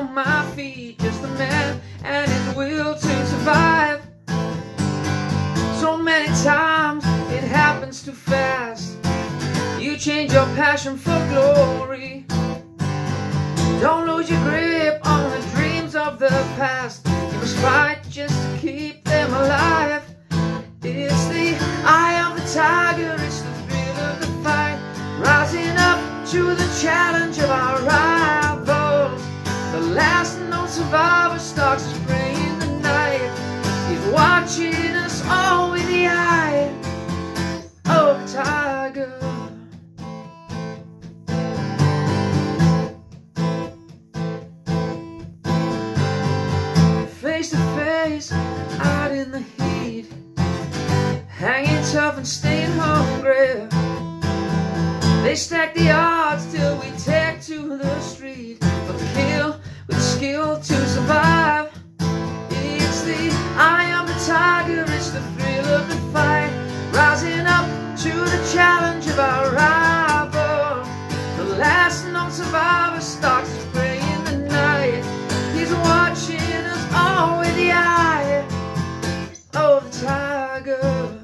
on my feet, just a man and his will to survive. So many times it happens too fast. You change your passion for glory. Don't lose your grip on the dreams of the past. You must fight just to keep them alive. It's the eye of the tiger, it's the thrill of the fight, rising up to the challenge of our rivals. The last known survivor stalks his prey in the night. He's watching us all with the eye of the tiger. Face to face, out in the heat, hanging tough and staying hungry. They stack the odds till we take to the street for the kill with the skill to survive. It's the eye of the tiger, it's the thrill of the fight, rising up to the challenge of our rival. The last known survivor stalks his prey in the night. He's watching us all with the eye of the tiger.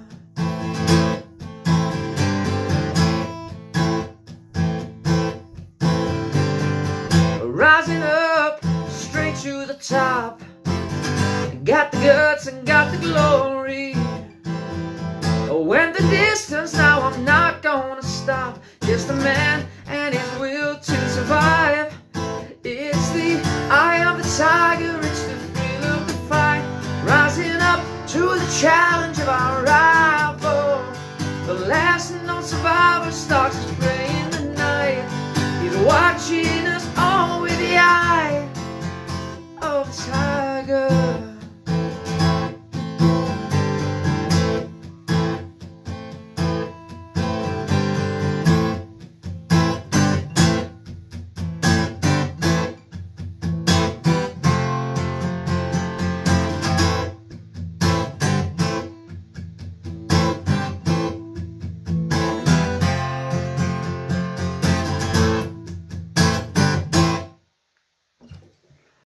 Rising up straight to the top, got the guts and got the glory. Went the distance, now I'm not gonna stop. Just a man and his will to survive. It's the eye of the tiger, it's the thrill of the fight, rising up to the challenge